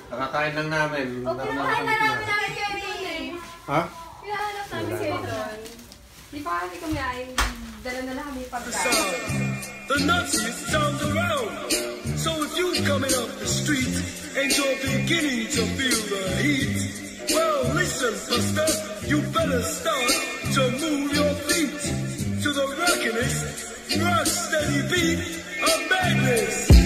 Nakakain lang namin. Kinahanap namin kayo doon. Ha? Kinahanap namin kayo doon. Di pa kami kumain. Dala na lang kami pagkain. The Nazis sound around. So if you coming up the street and you're beginning to feel the heat, well, listen, Buster, you better start to move your feet to the rockin'est, rock steady beat of madness.